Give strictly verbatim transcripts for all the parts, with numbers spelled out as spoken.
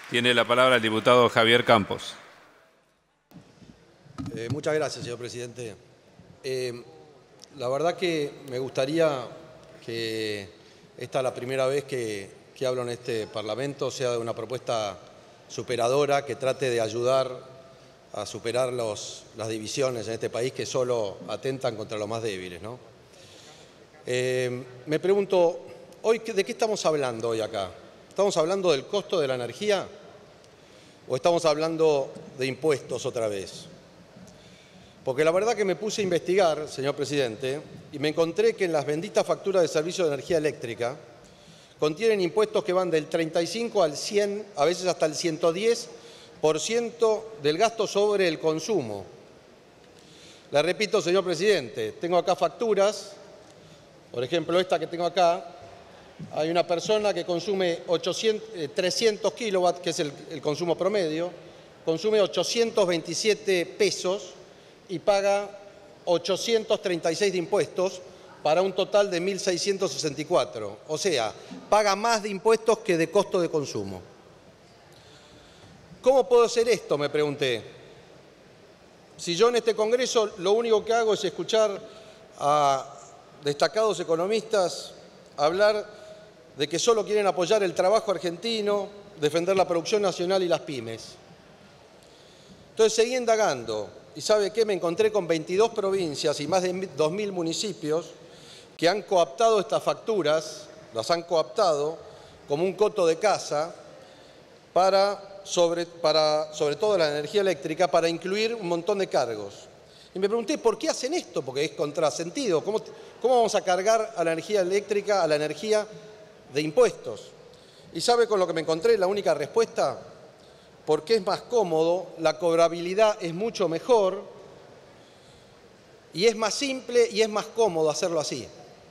Tiene la palabra el diputado Javier Campos. Eh, muchas gracias, señor presidente. Eh, la verdad que me gustaría que esta es la primera vez que, que hablo en este Parlamento, sea de una propuesta superadora que trate de ayudar a superar los, las divisiones en este país que solo atentan contra los más débiles, ¿no? Eh, me pregunto, hoy, ¿de qué estamos hablando hoy acá? ¿Estamos hablando del costo de la energía o estamos hablando de impuestos otra vez? Porque la verdad que me puse a investigar, señor presidente, y me encontré que en las benditas facturas de servicio de energía eléctrica contienen impuestos que van del treinta y cinco al cien, a veces hasta el ciento diez por ciento del gasto sobre el consumo. Le repito, señor presidente, tengo acá facturas, por ejemplo esta que tengo acá, hay una persona que consume ochocientos, eh, trescientos kilowatts, que es el, el consumo promedio, consume ochocientos veintisiete pesos y paga ochocientos treinta y seis de impuestos para un total de mil seiscientos sesenta y cuatro. O sea, paga más de impuestos que de costo de consumo. ¿Cómo puedo hacer esto?, me pregunté. Si yo en este Congreso lo único que hago es escuchar a destacados economistas hablar de que solo quieren apoyar el trabajo argentino, defender la producción nacional y las pymes. Entonces seguí indagando y ¿sabe qué? Me encontré con veintidós provincias y más de dos mil municipios que han cooptado estas facturas, las han cooptado como un coto de casa para sobre, para, sobre todo la energía eléctrica, para incluir un montón de cargos. Y me pregunté, ¿por qué hacen esto? Porque es contrasentido. ¿Cómo, cómo vamos a cargar a la energía eléctrica, a la energía de impuestos? ¿Y sabe con lo que me encontré? La única respuesta, porque es más cómodo, la cobrabilidad es mucho mejor y es más simple y es más cómodo hacerlo así.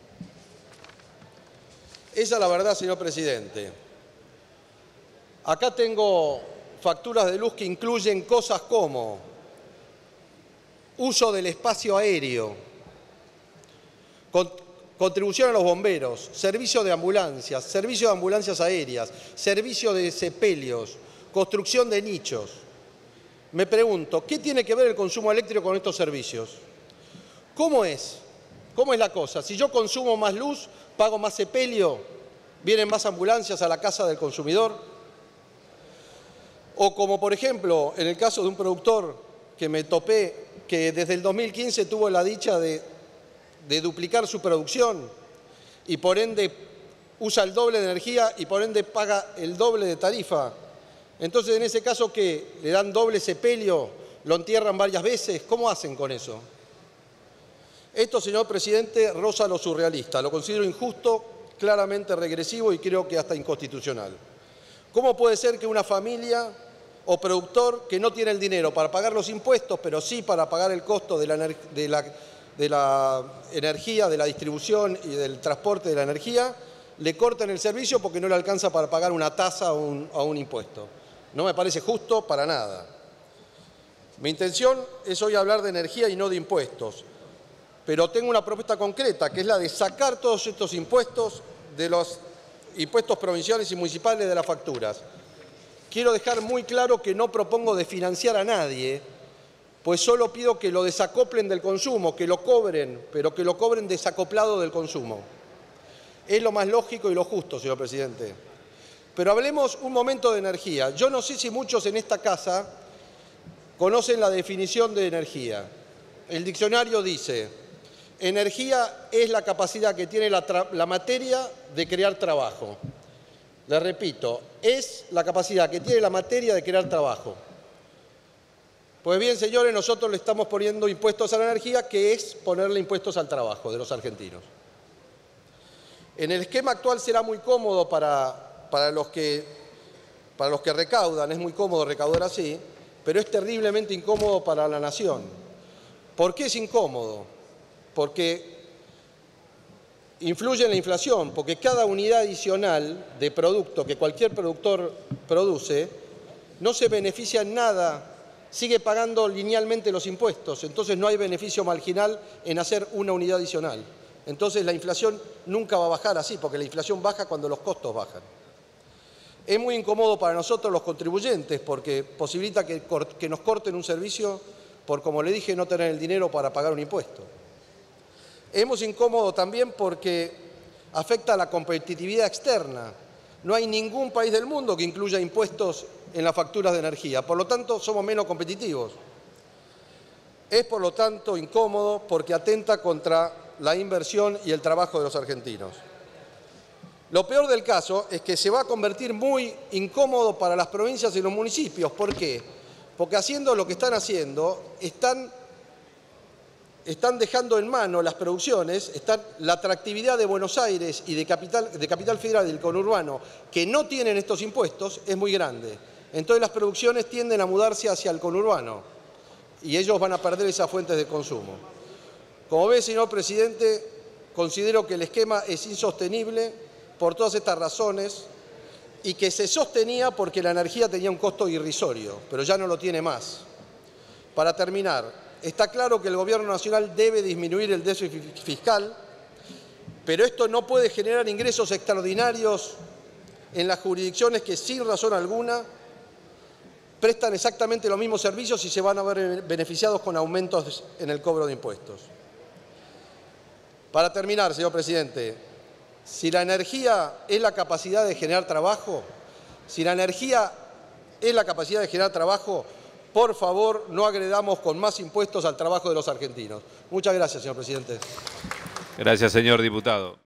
Esa es la verdad, señor presidente. Acá tengo facturas de luz que incluyen cosas como uso del espacio aéreo, contribución a los bomberos, servicio de ambulancias, servicio de ambulancias aéreas, servicio de sepelios, construcción de nichos. Me pregunto, ¿qué tiene que ver el consumo eléctrico con estos servicios? ¿Cómo es? ¿Cómo es la cosa? Si yo consumo más luz, pago más sepelio, ¿vienen más ambulancias a la casa del consumidor? O como, por ejemplo, en el caso de un productor que me topé, que desde el dos mil quince tuvo la dicha de, de duplicar su producción y por ende usa el doble de energía y por ende paga el doble de tarifa. Entonces, en ese caso, ¿qué? ¿Le dan doble sepelio? ¿Lo entierran varias veces? ¿Cómo hacen con eso? Esto, señor presidente, roza lo surrealista. Lo considero injusto, claramente regresivo y creo que hasta inconstitucional. ¿Cómo puede ser que una familia o productor que no tiene el dinero para pagar los impuestos, pero sí para pagar el costo de la, de la, de la energía, de la distribución y del transporte de la energía, le cortan el servicio porque no le alcanza para pagar una tasa o un, o un impuesto? No me parece justo para nada. Mi intención es hoy hablar de energía y no de impuestos, pero tengo una propuesta concreta, que es la de sacar todos estos impuestos de los impuestos provinciales y municipales de las facturas. Quiero dejar muy claro que no propongo desfinanciar a nadie, pues solo pido que lo desacoplen del consumo, que lo cobren, pero que lo cobren desacoplado del consumo. Es lo más lógico y lo justo, señor presidente. Pero hablemos un momento de energía. Yo no sé si muchos en esta casa conocen la definición de energía. El diccionario dice: energía es la capacidad que tiene la, la materia de crear trabajo. Les repito, es la capacidad que tiene la materia de crear trabajo. Pues bien, señores, nosotros le estamos poniendo impuestos a la energía, que es ponerle impuestos al trabajo de los argentinos. En el esquema actual será muy cómodo para, para, los que, para los que recaudan, es muy cómodo recaudar así, pero es terriblemente incómodo para la nación. ¿Por qué es incómodo? Porque influye en la inflación, porque cada unidad adicional de producto que cualquier productor produce no se beneficia en nada, sigue pagando linealmente los impuestos, entonces no hay beneficio marginal en hacer una unidad adicional. Entonces la inflación nunca va a bajar así, porque la inflación baja cuando los costos bajan. Es muy incómodo para nosotros los contribuyentes porque posibilita que, que nos corten un servicio por, como le dije, no tener el dinero para pagar un impuesto. Es muy incómodo también porque afecta a la competitividad externa. No hay ningún país del mundo que incluya impuestos en las facturas de energía. Por lo tanto, somos menos competitivos. Es, por lo tanto, incómodo porque atenta contra la inversión y el trabajo de los argentinos. Lo peor del caso es que se va a convertir muy incómodo para las provincias y los municipios. ¿Por qué? Porque haciendo lo que están haciendo, están, están dejando en mano las producciones, están, la atractividad de Buenos Aires y de Capital, de Capital Federal y del conurbano, que no tienen estos impuestos, es muy grande. Entonces las producciones tienden a mudarse hacia el conurbano y ellos van a perder esas fuentes de consumo. Como ve, señor presidente, considero que el esquema es insostenible por todas estas razones y que se sostenía porque la energía tenía un costo irrisorio, pero ya no lo tiene más. Para terminar, está claro que el Gobierno Nacional debe disminuir el déficit fiscal, pero esto no puede generar ingresos extraordinarios en las jurisdicciones que sin razón alguna prestan exactamente los mismos servicios y se van a ver beneficiados con aumentos en el cobro de impuestos. Para terminar, señor presidente, si la energía es la capacidad de generar trabajo, si la energía es la capacidad de generar trabajo, por favor, no agredamos con más impuestos al trabajo de los argentinos. Muchas gracias, señor presidente. Gracias, señor diputado.